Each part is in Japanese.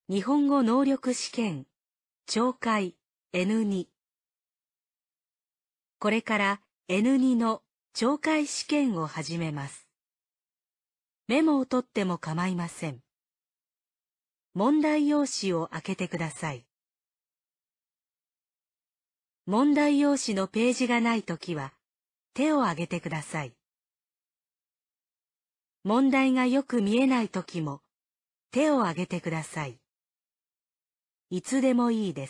日本語能力試験、聴解 N2。これから N2 の聴解試験を始めます。メモを取っても構いません。問題用紙を開けてください。問題用紙のページがないときは、手を挙げてください。問題がよく見えないときも、手を挙げてください。いつでもいいです。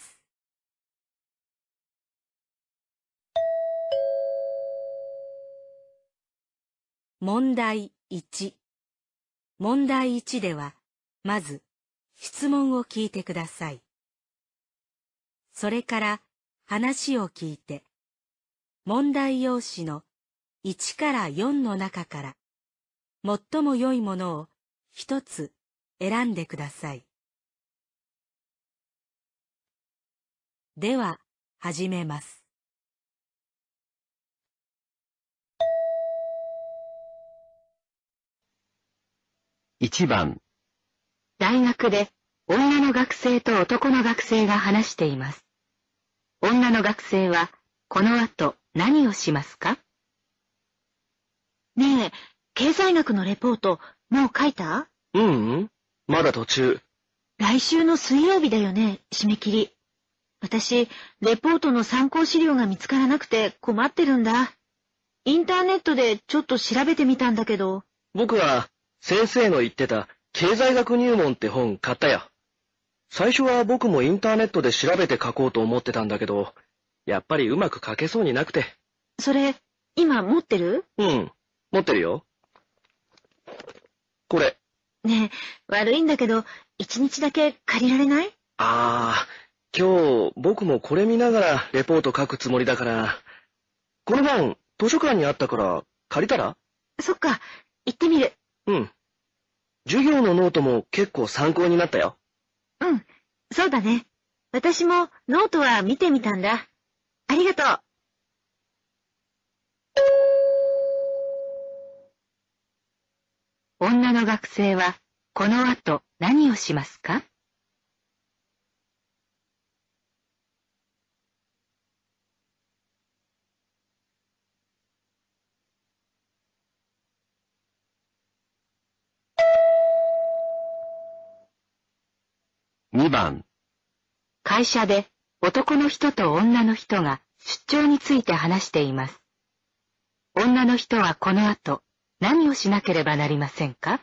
問題1。問題1では、まず、質問を聞いてください。それから話を聞いて、問題用紙の1から4の中から、最も良いものを一つ選んでください。では、始めます。 1番、 大学で女の学生と男の学生が話しています。女の学生はこの後何をしますか？ねえ、経済学のレポートもう書いた？ まだ途中。 来週の水曜日だよね、締め切り。私、レポートの参考資料が見つからなくて困ってるんだ。インターネットでちょっと調べてみたんだけど。 僕は先生の言ってた経済学入門って本買ったよ。最初は僕もインターネットで調べて書こうと思ってたんだけど、やっぱりうまく書けそうになくて。 それ、今持ってる？ 持ってるよ。これ。 ねえ、悪いんだけど、1日だけ借りられない？ 今日僕もこれ見ながらレポート書くつもりだから。この本、図書館にあったから借りたら？ そっか、行ってみる。 授業のノートも結構参考になったよ。 そうだね。私もノートは見てみたんだ。ありがとう。女の学生はこの後何をしますか ？2番、 会社で男の人と女の人が出張について話しています。女の人はこの後何をしなければなりませんか？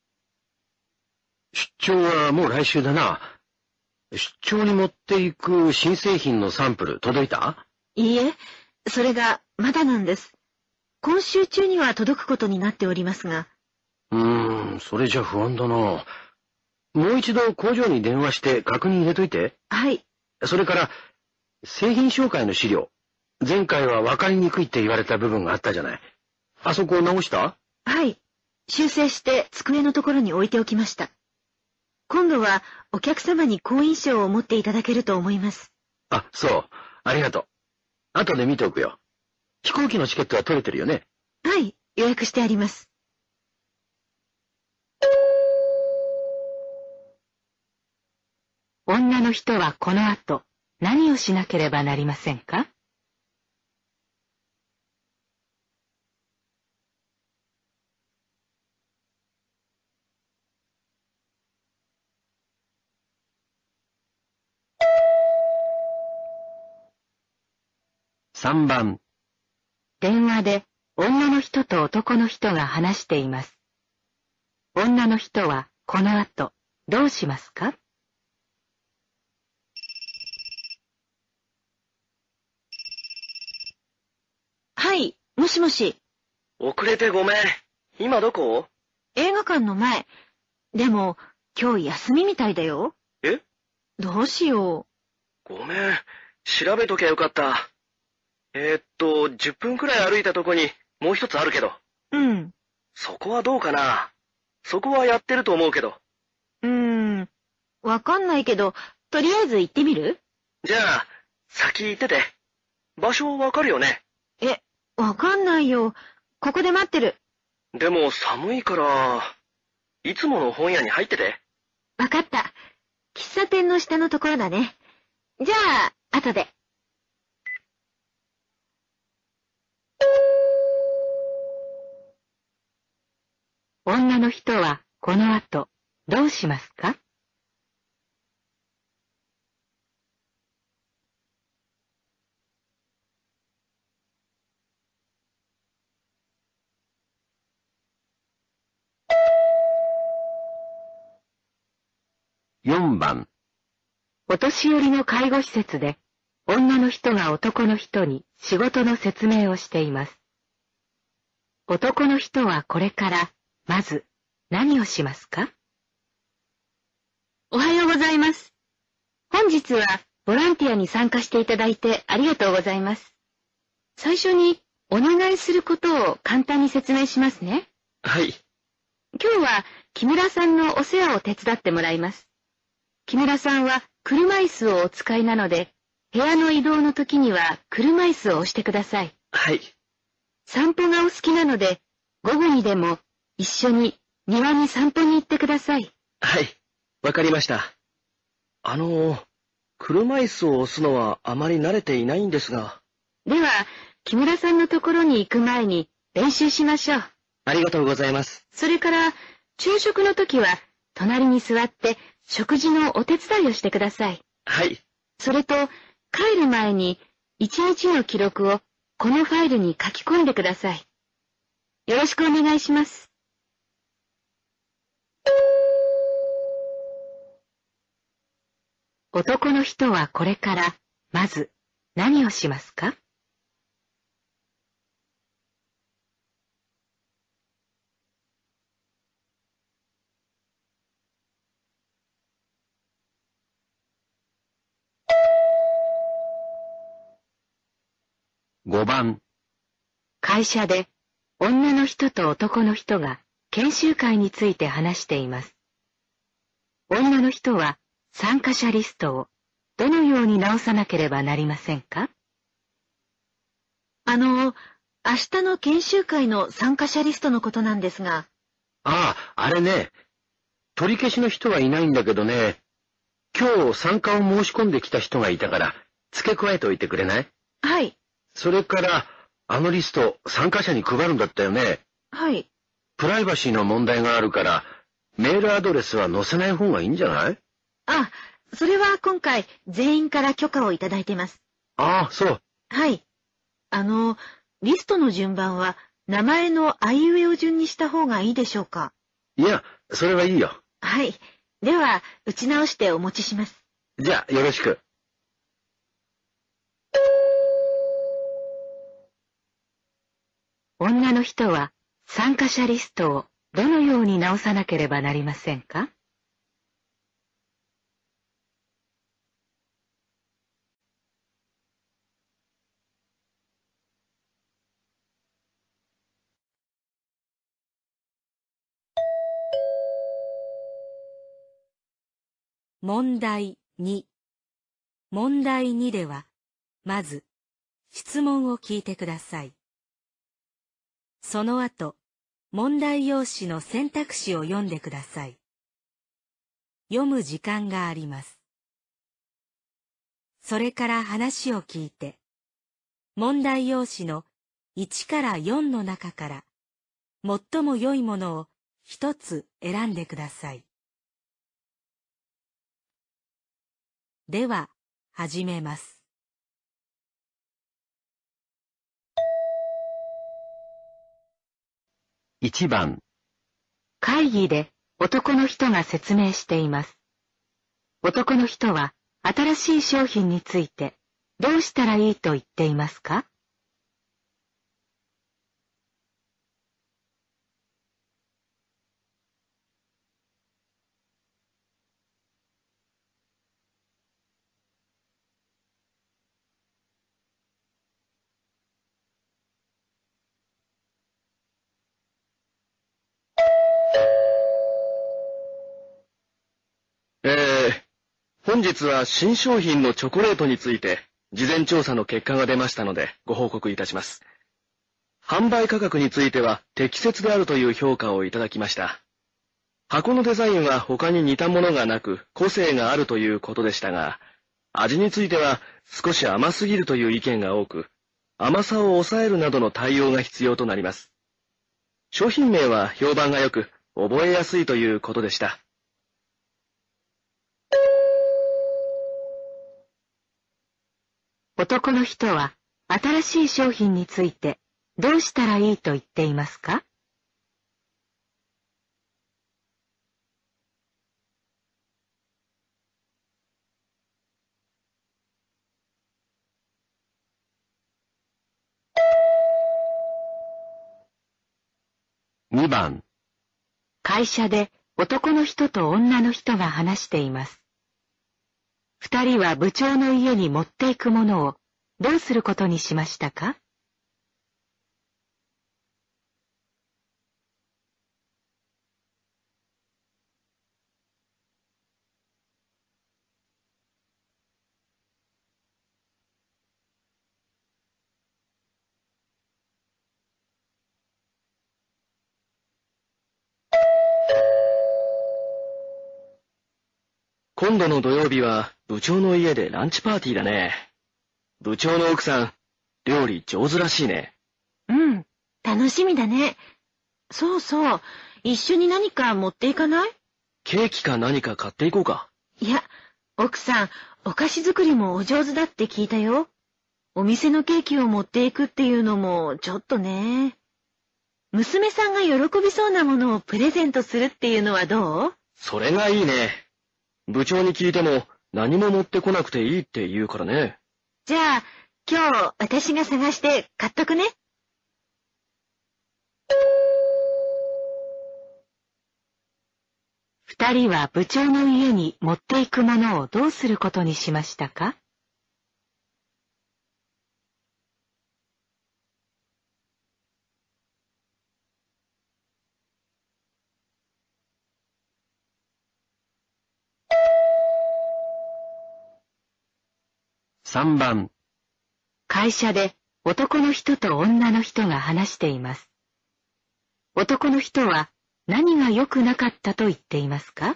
出張はもう来週だな。出張に持っていく新製品のサンプル届いた？ いいえ、それがまだなんです。今週中には届くことになっておりますが。 それじゃ不安だな。もう一度工場に電話して確認入れといて。 はい。 それから、製品紹介の資料。前回は分かりにくいって言われた部分があったじゃない。あそこを直した？ はい。修正して机のところに置いておきました。今度はお客様に好印象を持っていただけると思います。 そう。ありがとう。後で見ておくよ。飛行機のチケットは取れてるよね？ はい、予約してあります。女の人はこの後何をしなければなりませんか ？3番、 電話で女の人と男の人が話しています。女の人はこの後どうしますか？はい、もしもし。 遅れてごめん。今どこ？ 映画館の前。でも、今日休みみたいだよ。 え？ どうしよごめん。調べときゃよかった。10分くらい歩いたとこにもう一つあるけど。そこはどうかな？そこはやってると思うけど。 わかんないけど、とりあえず行ってみる？ じゃあ、先行ってて。場所わかるよね？ わかんないよ。ここで待ってる。 でも寒いから、いつもの本屋に入ってて。 わかった。 喫茶店の下のところだね。じゃあ、後で。 女の人はこの後どうしますか？ 4番。 お年寄りの介護施設で女の人が男の人に仕事の説明をしています。男の人はこれからまず何をしますか？ おはようございます。本日はボランティアに参加していただいてありがとうございます。最初にお願いすることを簡単に説明しますね。 はい。 今日は木村さんのお世話を手伝ってもらいます。木村さんは車椅子をお使いなので、部屋の移動の時には車椅子を押してください。 はい。 散歩がお好きなので、午後にでも一緒に庭に散歩に行ってください。 はい。わかりました。車椅子を押すのはあまり慣れていないんですが。 では、木村さんのところに行く前に練習しましょう。 ありがとうございます。 それから、昼食の時は隣に座って食事のお手伝いをしてください。 はい。 それと、帰る前に一日の記録をこのファイルに書き込んでください。よろしくお願いします。 男の人はこれからまず何をしますか？ 5番。 会社で女の人と男の人が研修会について話しています。女の人は参加者リストをどのように直さなければなりませんか？ 明日の研修会の参加者リストのことなんですが。 ああ、あれね。取り消しの人はいないんだけどね。今日参加を申し込んできた人がいたから付け加えておいてくれない？ はい。 それから、あのリスト参加者に配るんだったよね。 はい。 プライバシーの問題があるから、メールアドレスは載せない方がいいんじゃない？ あ、それは今回全員から許可をいただいてます。 ああ、そう。 はい。リストの順番は名前のあいうえお順にした方がいいでしょうか？ いや、それはいいよ。 はい。では、打ち直してお持ちします。 じゃあ、よろしく。 女の人は参加者リストをどのように直さなければなりませんか？問題2。問題2では、まず、質問を聞いてください。その後、問題用紙の選択肢を読んでください。読む時間があります。それから話を聞いて、問題用紙の1から4の中から、最も良いものを一つ選んでください。では、始めます。 1番。 会議で男の人が説明しています。男の人は新しい商品についてどうしたらいいと言っていますか？ 本日は新商品のチョコレートについて事前調査の結果が出ましたのでご報告いたします。販売価格については適切であるという評価をいただきました。 箱のデザインは他に似たものがなく個性があるということでしたが、味については少し甘すぎるという意見が多く、甘さを抑えるなどの対応が必要となります。商品名は評判が良く、覚えやすいということでした。 男の人は新しい商品についてどうしたらいいと言っていますか ？2番。 会社で男の人と女の人が話しています。二人は部長の家に持っていくものをどうすることにしましたか今度の土曜日は部長の家でランチパーティーだね。部長の奥さん、料理上手らしいね。 うん、楽しみだね。そうそう、一緒に何か持っていかない？ ケーキか何か買っていこうか。 いや、奥さん、お菓子作りもお上手だって聞いたよ。お店のケーキを持っていくっていうのもちょっとね。娘さんが喜びそうなものをプレゼントするっていうのはどう？ それがいいね。部長に聞いても何も持ってこなくていいって言うからね。 じゃあ、今日私が探して買っとくね。 二人は部長の家に持っていくものをどうすることにしましたか 3番。 会社で男の人と女の人が話しています。男の人は何が良くなかったと言っていますか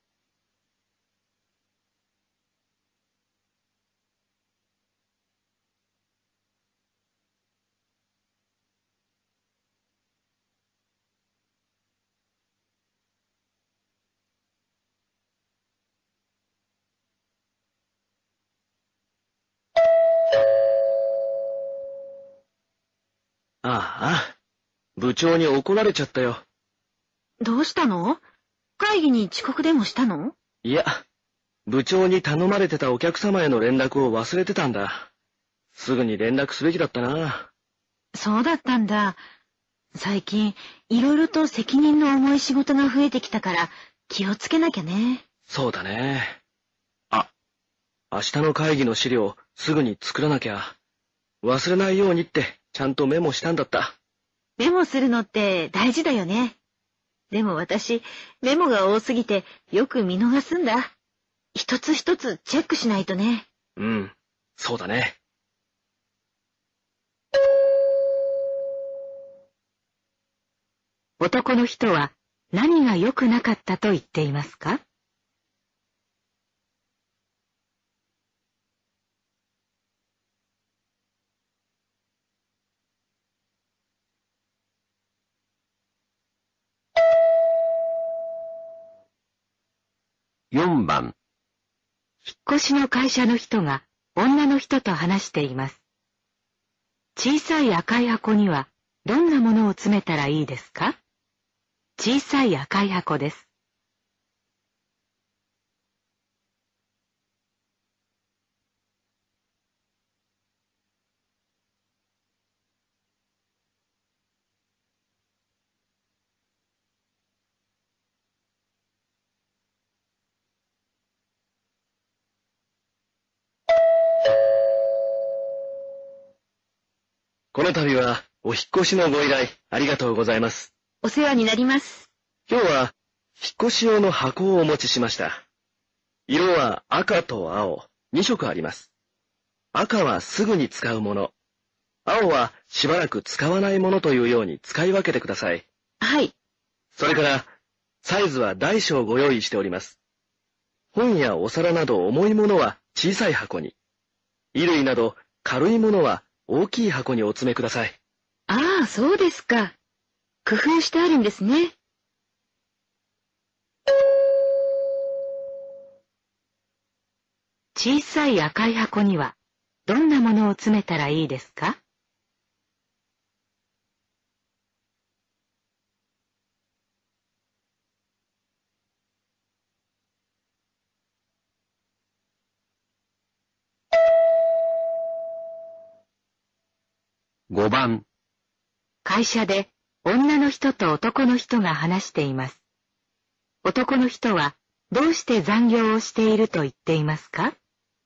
ああ、部長に怒られちゃったよ。 どうしたの？会議に遅刻でもしたの？ いや、部長に頼まれてたお客様への連絡を忘れてたんだ。すぐに連絡すべきだったな。 そうだったんだ。最近、いろいろと責任の重い仕事が増えてきたから気をつけなきゃね。 そうだね。あ、明日の会議の資料すぐに作らなきゃ。忘れないようにってちゃんとメモしたんだった。 メモするのって大事だよね。でも私、メモが多すぎてよく見逃すんだ。一つ一つチェックしないとね。 うん、そうだね。 男の人は何が良くなかったと言っていますか 4番。 引っ越しの会社の人が女の人と話しています。小さい赤い箱にはどんなものを詰めたらいいですか小さい赤い箱です。 この度はお引っ越しのご依頼ありがとうございます。 お世話になります。 今日は引っ越し用の箱をお持ちしました。色は赤と青、2色あります。赤はすぐに使うもの。青はしばらく使わないものというように使い分けてください。 はい。 それから、 サイズは大小ご用意しております。本やお皿など重いものは小さい箱に、衣類など軽いものは大きい箱にお詰めください。 ああ、そうですか。工夫してあるんですね。小さい赤い箱にはどんなものを詰めたらいいですか ？5番。 会社で女の人と男の人が話しています。男の人はどうして残業をしていると言っていますか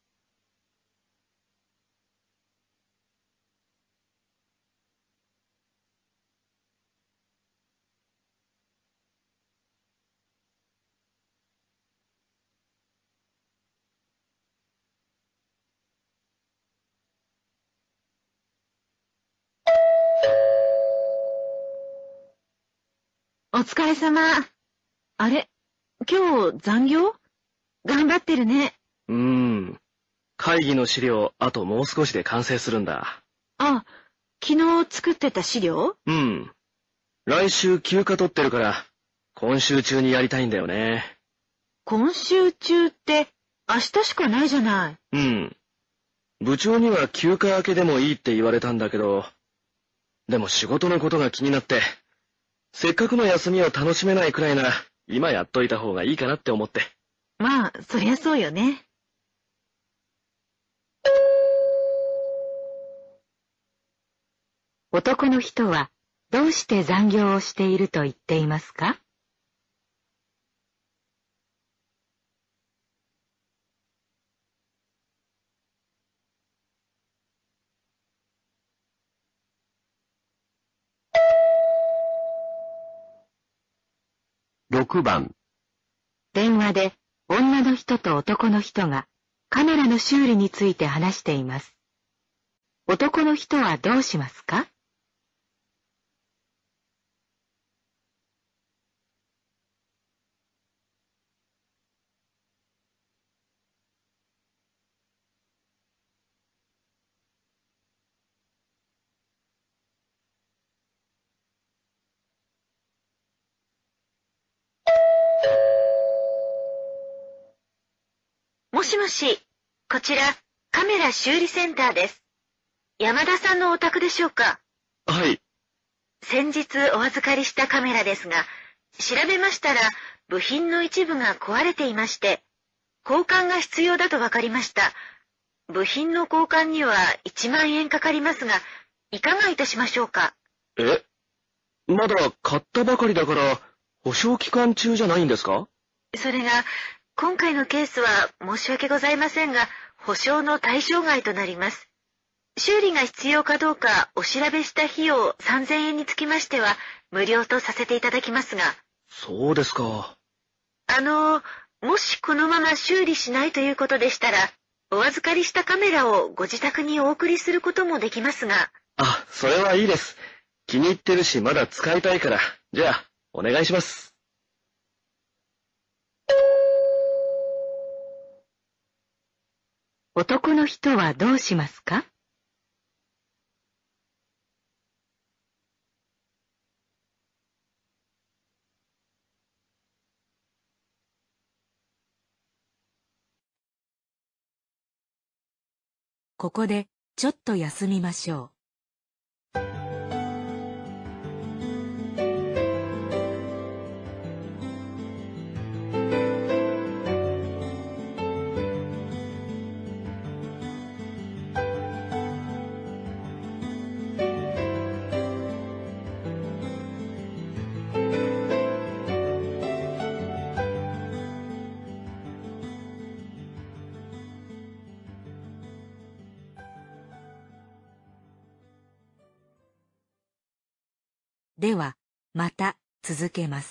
お疲れ様。あれ、今日残業？頑張ってるね。 会議の資料、あともう少しで完成するんだ。 あ、昨日作ってた資料？ 来週休暇取ってるから、今週中にやりたいんだよね。 今週中って明日しかないじゃない。 部長には休暇明けでもいいって言われたんだけど、でも仕事のことが気になって、せっかくの休みを楽しめないくらいなら、今やっといた方がいいかなって思って。 まあ、そりゃそうよね。男の人はどうして残業をしていると言っていますか ？6番。 電話で女の人と男の人がカメラの修理について話しています。男の人はどうしますかもしもし、こちらカメラ修理センターです。山田さんのお宅でしょうか？ はい。 先日お預かりしたカメラですが、調べましたら部品の一部が壊れていまして、交換が必要だと分かりました。部品の交換には1万円かかりますが、いかがいたしましょうか？ まだ買ったばかりだから、保証期間中じゃないんですか？ それが、今回のケースは申し訳ございませんが、保証の対象外となります。修理が必要かどうかお調べした費用3000円につきましては、無料とさせていただきますが。 そうですか。 もしこのまま修理しないということでしたら、お預かりしたカメラをご自宅にお送りすることもできますが。 あ、それはいいです。気に入ってるしまだ使いたいから。じゃあ、お願いします。 男の人はどうしますか？ ここでちょっと休みましょう。では、また続けます。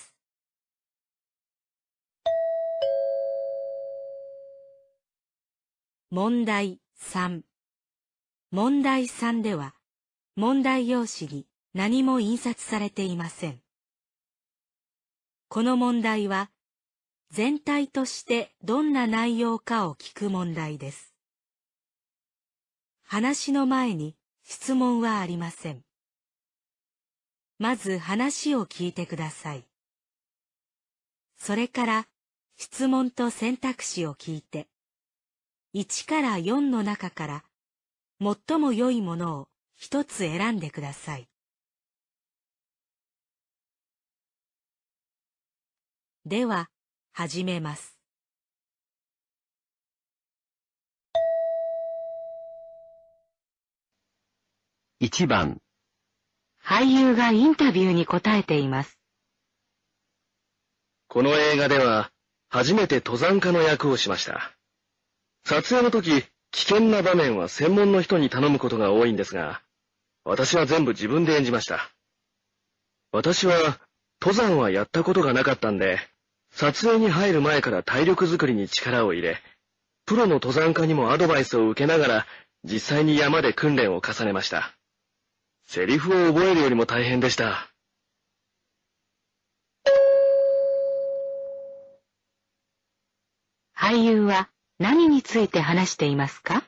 問題3。問題3では、問題用紙に何も印刷されていません。 この問題は全体としてどんな内容かを聞く問題です。話の前に質問はありません。まず話を聞いてください。それから質問と選択肢を聞いて、1から4の中から最も良いものを一つ選んでください。では、始めます。 1番。 俳優がインタビューに答えています。 この映画では初めて登山家の役をしました。撮影の時、危険な場面は専門の人に頼むことが多いんですが、私は全部自分で演じました。私は登山はやったことがなかったんで、撮影に入る前から体力づくりに力を入れ、プロの登山家にもアドバイスを受けながら実際に山で訓練を重ねました。セリフを覚えるよりも大変でした。 俳優は何について話していますか？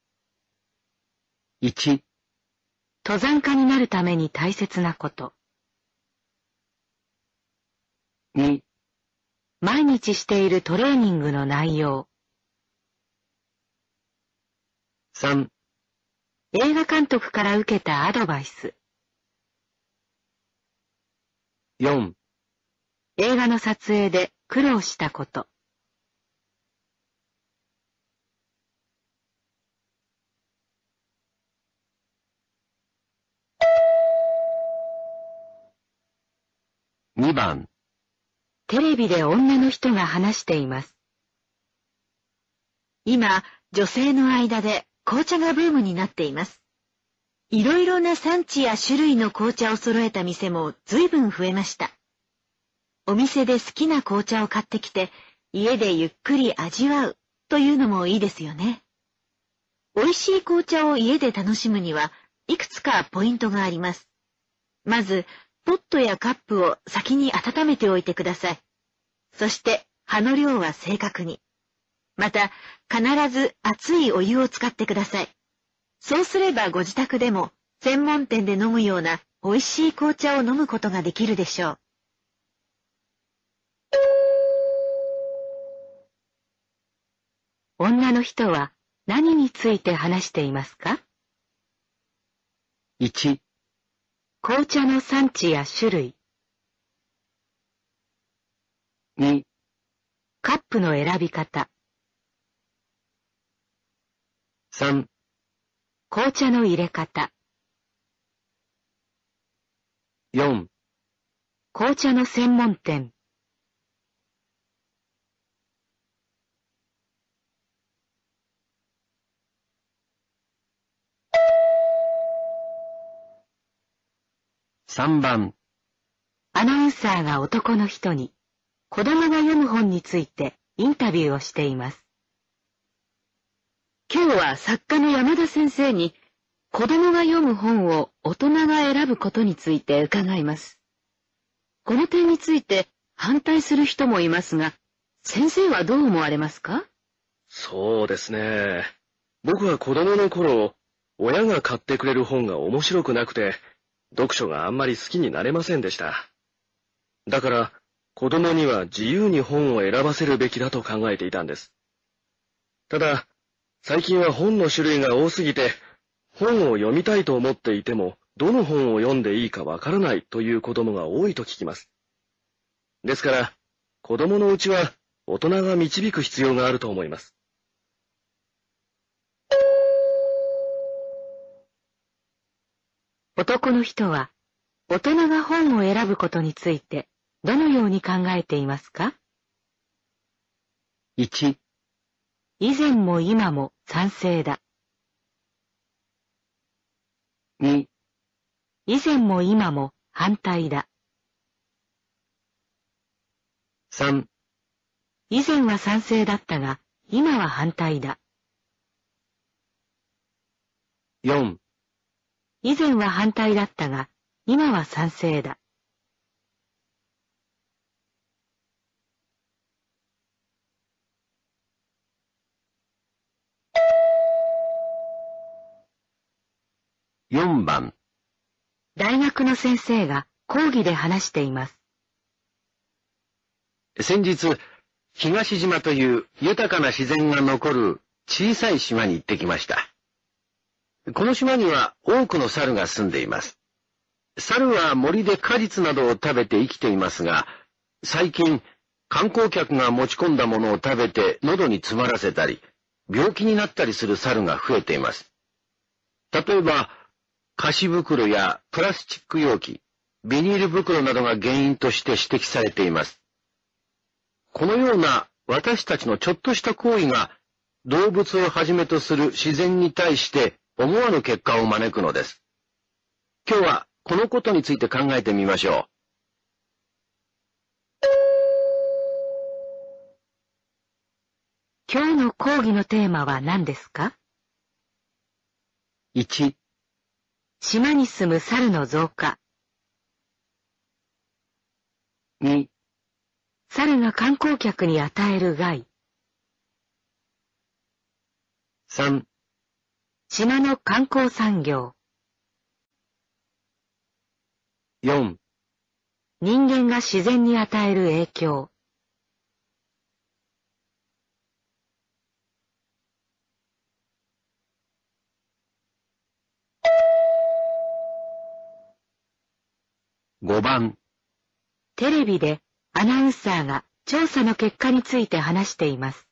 1、 登山家になるために大切なこと。 2、 毎日しているトレーニングの内容。 3、 映画監督から受けたアドバイス。 4、 映画の撮影で苦労したこと。 2番。 テレビで女の人が話しています。 今、女性の間で紅茶がブームになっています。いろいろな産地や種類の紅茶を揃えた店も随分増えました。お店で好きな紅茶を買ってきて、家でゆっくり味わうというのもいいですよね。美味しい紅茶を家で楽しむには、いくつかポイントがあります。まず、ポットやカップを先に温めておいてください。そして、葉の量は正確に。また、必ず熱いお湯を使ってください。そうすればご自宅でも専門店で飲むような美味しい紅茶を飲むことができるでしょう。 女の人は何について話していますか？ 1、 紅茶の産地や種類。 2、 カップの選び方。 3、 紅茶の入れ方。 4、 紅茶の専門店。 3番。 アナウンサーが男の人に子供が読む本についてインタビューをしています。今日は作家の山田先生に子供が読む本を大人が選ぶことについて伺います。この点について反対する人もいますが、先生はどう思われますか？ そうですね。僕は子供の頃、親が買ってくれる本が面白くなくて、読書があんまり好きになれませんでした。だから、子供には自由に本を選ばせるべきだと考えていたんです。ただ、最近は本の種類が多すぎて、本を読みたいと思っていても、どの本を読んでいいかわからないという子供が多いと聞きます。ですから、子供のうちは大人が導く必要があると思います。 男の人は大人が本を選ぶことについてどのように考えていますか？ 1、 以前も今も賛成だ。 2、 以前も今も反対だ。 3、 以前は賛成だったが今は反対だ。 4、 以前は反対だったが今は賛成だ。 4番。 大学の先生が講義で話しています。 先日、東島という豊かな自然が残る小さい島に行ってきました。この島には多くの猿が住んでいます。猿は森で果実などを食べて生きていますが、最近、観光客が持ち込んだものを食べて喉に詰まらせたり、病気になったりする猿が増えています。例えば、菓子袋やプラスチック容器、ビニール袋などが原因として指摘されています。このような私たちのちょっとした行為が動物をはじめとする自然に対して思わぬ結果を招くのです。今日はこのことについて考えてみましょう。今日の講義のテーマは何ですか？ 1、 島に住む猿の増加。 2、 猿が観光客に与える害。 3、 島の観光産業。 4、 人間が自然に与える影響。 5番。 テレビでアナウンサーが調査の結果について話しています。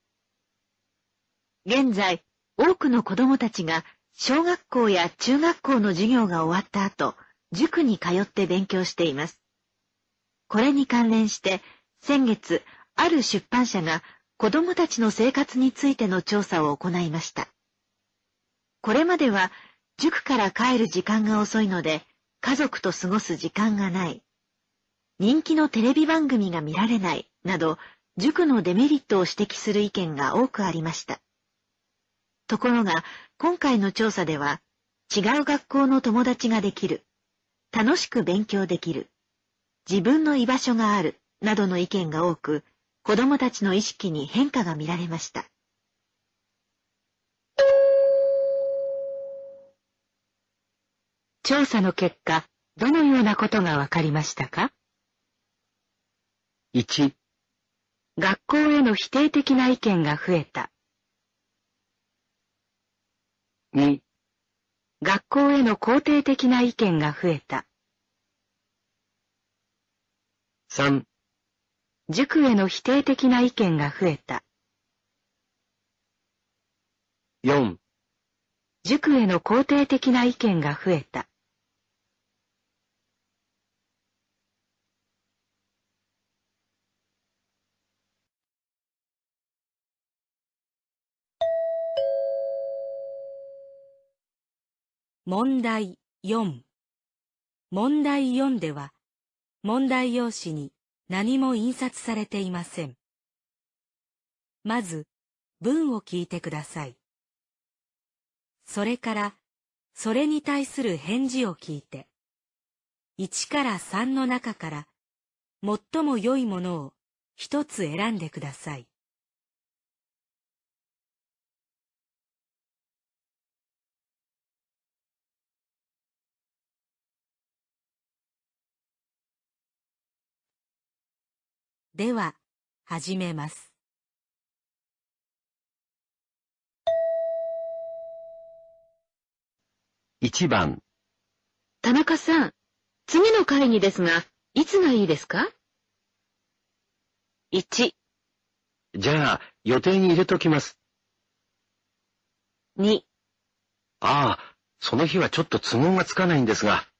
現在、多くの子供たちが小学校や中学校の授業が終わった後、塾に通って勉強しています。これに関連して、先月、ある出版社が子供たちの生活についての調査を行いました。これまでは、塾から帰る時間が遅いので、家族と過ごす時間がない。人気のテレビ番組が見られない、など、塾のデメリットを指摘する意見が多くありました。ところが、今回の調査では、違う学校の友達ができる、楽しく勉強できる、自分の居場所がある、などの意見が多く、子供たちの意識に変化が見られました。 調査の結果、どのようなことがわかりましたか？ 1、 学校への否定的な意見が増えた。 2、 学校への肯定的な意見が増えた。 3、 塾への否定的な意見が増えた。 4、 塾への肯定的な意見が増えた。問題4。問題4では、問題用紙に何も印刷されていません。まず、文を聞いてください。それから、それに対する返事を聞いて、1から3の中から、最も良いものを一つ選んでください。では、始めます。 1番。 田中さん、次の会議ですが、いつがいいですか？ 1、 じゃあ、予定に入れときます。 2、 ああ、その日はちょっと都合がつかないんですが。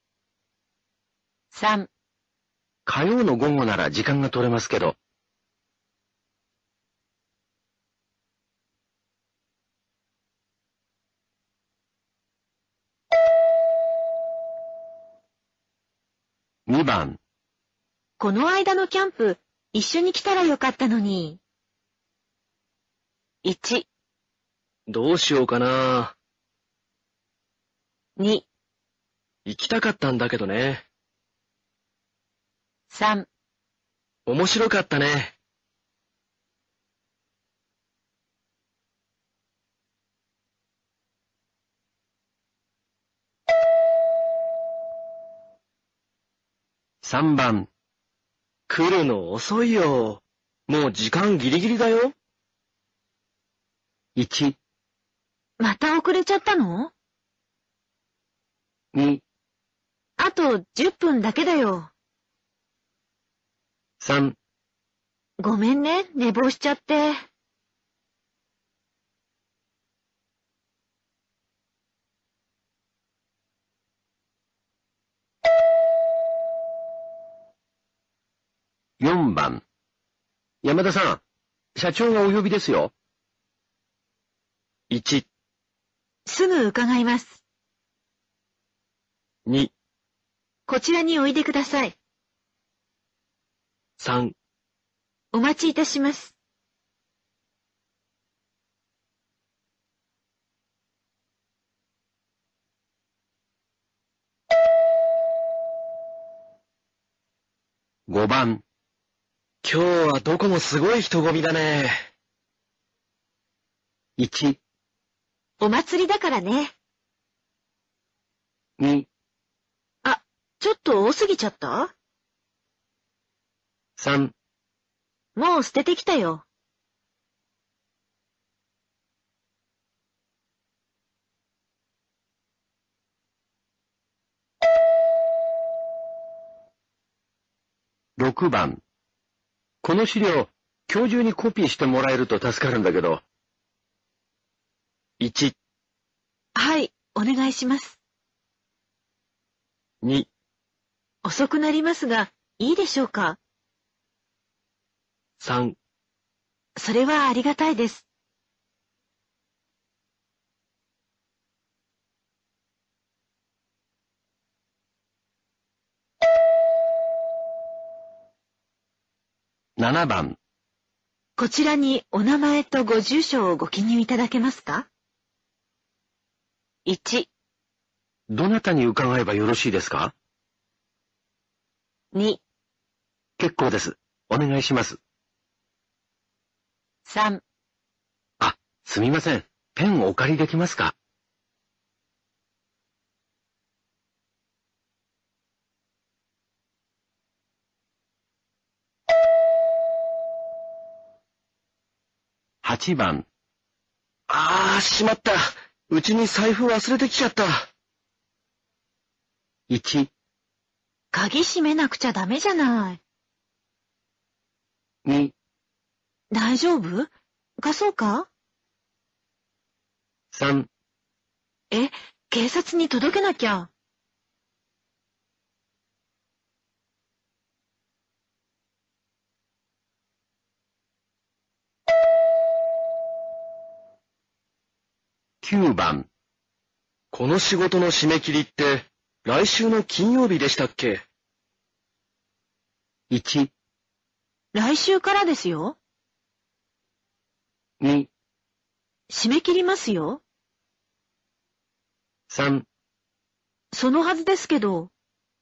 3、 火曜の午後なら時間が取れますけど。2番。 この間のキャンプ、一緒に来たらよかったのに。 1、 どうしようかな。 2、 行きたかったんだけどね。 3、 面白かったね。 3番。 来るの遅いよ。もう時間ギリギリだよ。 1、 また遅れちゃったの？ 2、 あと10分だけだよ。 3。 ごめんね、寝坊しちゃって。 4番。山田さん、社長がお呼びですよ。 1、 すぐ伺います。 2、 こちらにおいでください。 3。 お待ちいたします。 5番。 今日はどこもすごい人混みだね。 1、 お祭りだからね。 2、 あ、ちょっと多すぎちゃった？ 3。 もう捨ててきたよ。 6番。この資料、今日中にコピーしてもらえると助かるんだけど。 1、 はい、お願いします。 2、 遅くなりますが、いいでしょうか？ 3。 それはありがたいです。 7番。 こちらにお名前とご住所をご記入いただけますか？ 1、 どなたに伺えばよろしいですか？ 2、 結構です。お願いします。 3。 あ、すみません。ペンお借りできますか？8番。 しまった。うちに財布忘れてきちゃった。 1、 鍵閉めなくちゃダメじゃない。 2、 大丈夫？貸そうか？ 3。 警察に届けなきゃ。 9番。 この仕事の締め切りって、来週の金曜日でしたっけ？ 1、 来週からですよ。 2、 締め切りますよ。 3。 そのはずですけど。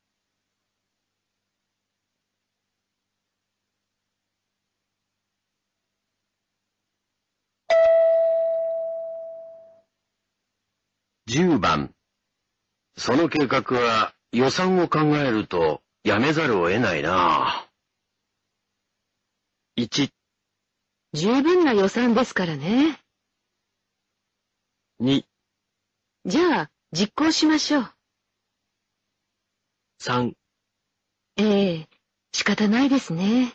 10番。その計画は予算を考えるとやめざるを得ないな。 1、 十分な予算ですからね。 2、 じゃあ、実行しましょう。 3。 仕方ないですね。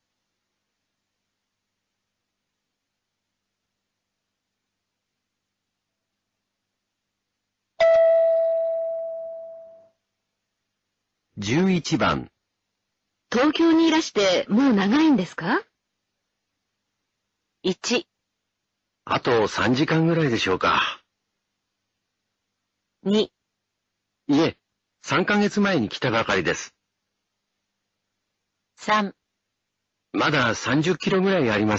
11番。 東京にいらしてもう長いんですか？ 1、 あと3時間ぐらいでしょうか。 2、 いえ、3ヶ月前に来たばかりです。 3。 まだ30キロぐらいあります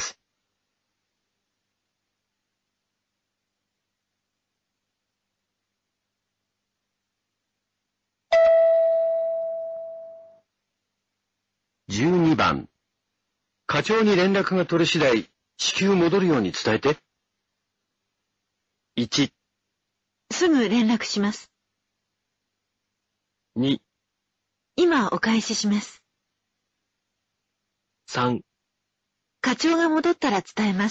。12番。課長に連絡が取れ次第、至急戻るように伝えて。 1、 すぐ連絡します。 2、 今お返しします。 3、 課長が戻ったら伝えます。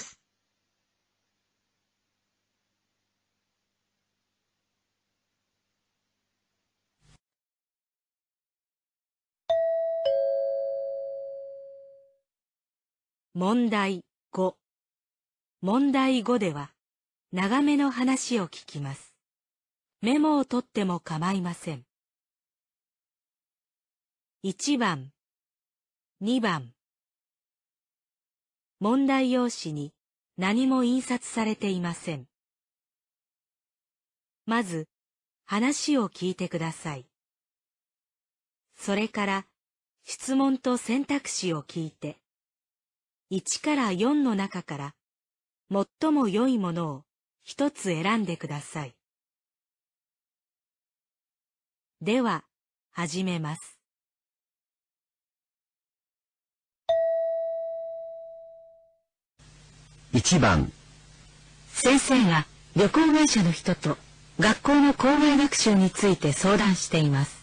問題5。問題5では、長めの話を聞きます。メモを取っても構いません。1番、2番。問題用紙に何も印刷されていません。まず、話を聞いてください。それから、質問と選択肢を聞いて、1から4の中から最も良いものを一つ選んでください。では、始めます。 1番。 先生が旅行会社の人と学校の校外学習について相談しています。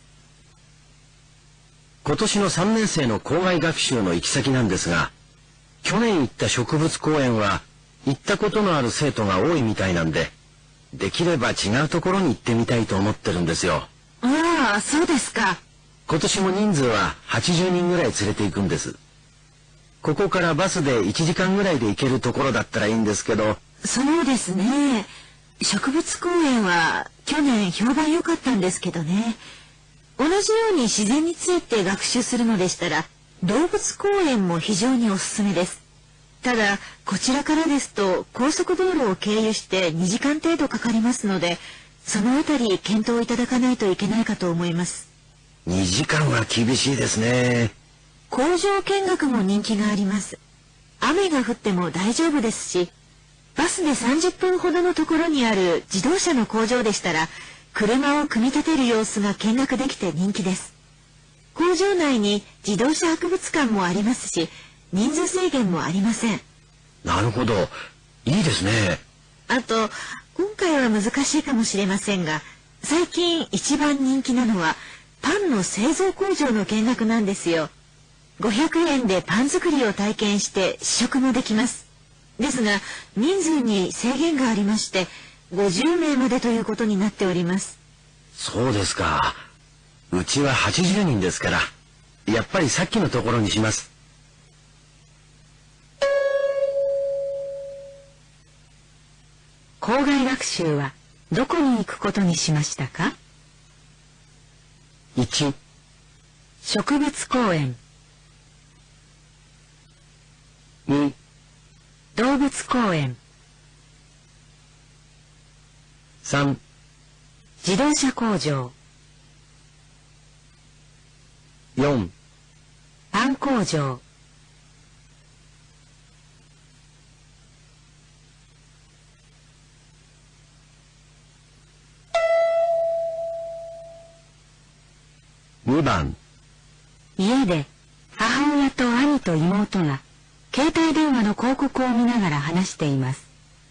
今年の3年生の校外学習の行き先なんですが、去年行った植物公園は行ったことのある生徒が多いみたいなんで、できれば違うところに行ってみたいと思ってるんですよ。 ああ、そうですか。 今年も人数は80人ぐらい連れて行くんです。ここからバスで1時間ぐらいで行けるところだったらいいんですけど。 そうですね。植物公園は去年評判良かったんですけどね。同じように自然について学習するのでしたら、動物公園も非常におすすめです。ただ、こちらからですと高速道路を経由して2時間程度かかりますので、そのあたり検討いただかないといけないかと思います。 2時間は厳しいですね。 工場見学も人気があります。雨が降っても大丈夫ですし、バスで30分ほどのところにある自動車の工場でしたら、車を組み立てる様子が見学できて人気です。工場内に自動車博物館もありますし、人数制限もありません。 なるほど。いいですね。 あと、今回は難しいかもしれませんが、最近一番人気なのは、パンの製造工場の見学なんですよ。500円でパン作りを体験して試食もできます。ですが、人数に制限がありまして、50名までということになっております。 そうですか。うちは80人ですから、やっぱりさっきのところにします。 校外学習はどこに行くことにしましたか？ 1、 植物公園。 2、 動物公園。 3、 自動車工場。 4、 パン工場。 2番。 家で母親と兄と妹が携帯電話の広告を見ながら話しています。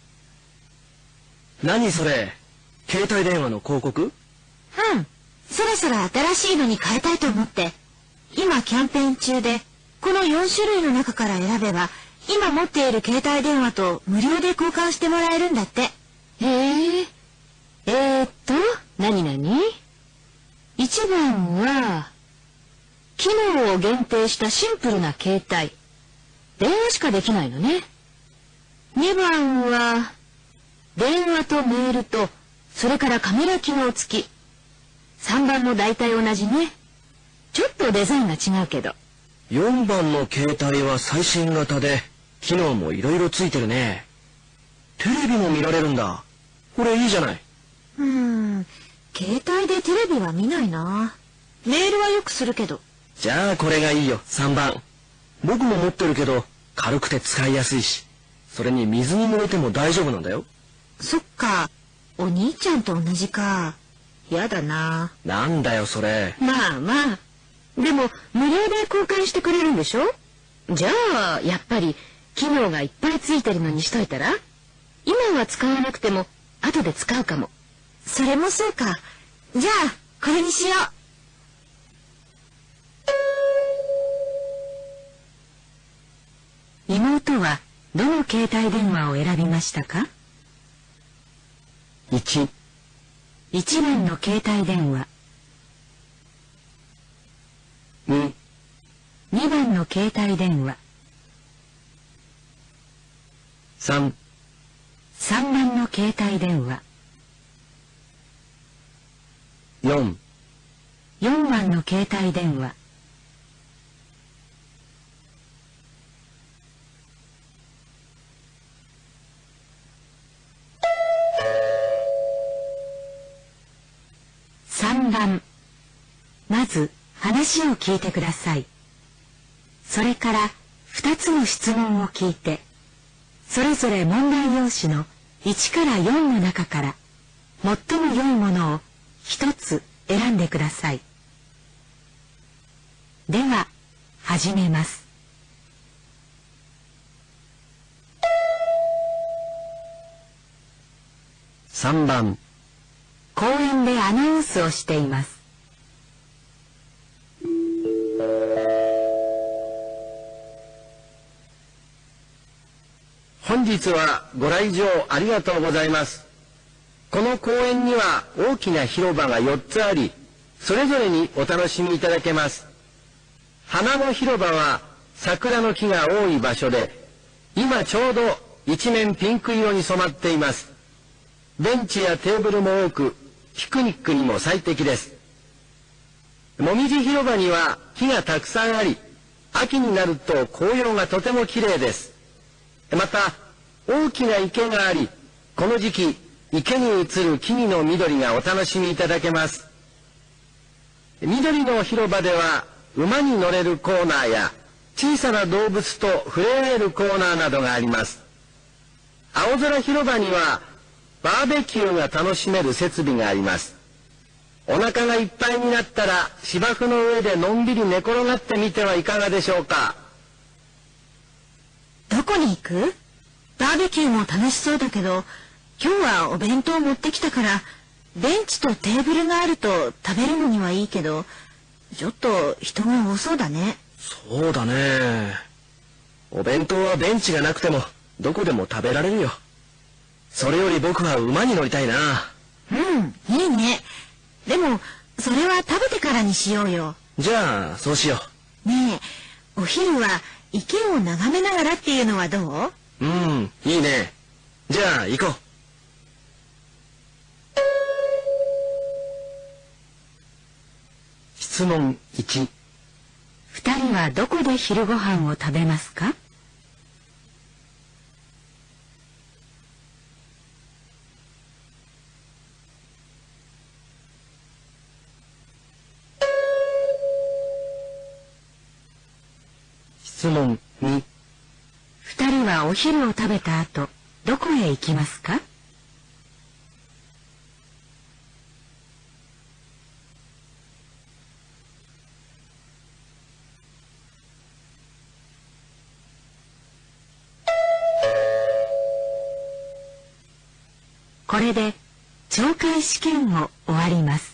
何それ？携帯電話の広告？ そろそろ新しいのに変えたいと思って。今キャンペーン中で、この4種類の中から選べば、今持っている携帯電話と無料で交換してもらえるんだって。 へえ。何々？1番は、機能を限定したシンプルな携帯。電話しかできないのね。2番は、電話とメールと、それからカメラ機能付き。3番も大体同じね。ちょっとデザインが違うけど。 4番の携帯は最新型で、機能もいろいろついてるね。テレビも見られるんだ。これいいじゃない。 携帯でテレビは見ないな。メールはよくするけど。 じゃあこれがいいよ、3番。僕も持ってるけど、軽くて使いやすいし、それに水に濡れても大丈夫なんだよ。 そっか。お兄ちゃんと同じか。やだな。 なんだよそれ。 まあまあ。でも無料で交換してくれるんでしょ？じゃあやっぱり機能がいっぱいついてるのにしといたら？今は使わなくても後で使うかも。 それもそうか。じゃあこれにしよう。 妹はどの携帯電話を選びましたか？ 1、 1番の携帯電話。 2、 2番の携帯電話。 3、 3番の携帯電話。 4、 4番の携帯電話。3番。まず話を聞いてください。それから2つの質問を聞いて、それぞれ問題用紙の1から4の中から最も良いものを1つ選んでください。では、始めます。 3番。 公園でアナウンスをしています。 本日はご来場ありがとうございます。この公園には大きな広場が4つあり、それぞれにお楽しみいただけます。花の広場は桜の木が多い場所で、今ちょうど一面ピンク色に染まっています。ベンチやテーブルも多く、ピクニックにも最適です。もみじ広場には木がたくさんあり、秋になると紅葉がとても綺麗です。また、大きな池があり、この時期、池に映る木々の緑がお楽しみいただけます。緑の広場では、馬に乗れるコーナーや、小さな動物と触れ合えるコーナーなどがあります。青空広場には、バーベキューが楽しめる設備があります。お腹がいっぱいになったら芝生の上でのんびり寝転がってみてはいかがでしょうか。 どこに行く？バーベキューも楽しそうだけど、今日はお弁当持ってきたから、ベンチとテーブルがあると食べるのにはいいけど、ちょっと人が多そうだね。 そうだね。お弁当はベンチがなくてもどこでも食べられるよ。それより僕は馬に乗りたいな。 うん、いいね。でも、それは食べてからにしようよ。 じゃあ、そうしよう。ねえ、お昼は池を眺めながらっていうのはどう？ いいね。じゃあ、行こう。 質問1。 2人はどこで昼ご飯を食べますか？ 質問2。 2人はお昼を食べた後、どこへ行きますか？これで懲戒試験を終わります。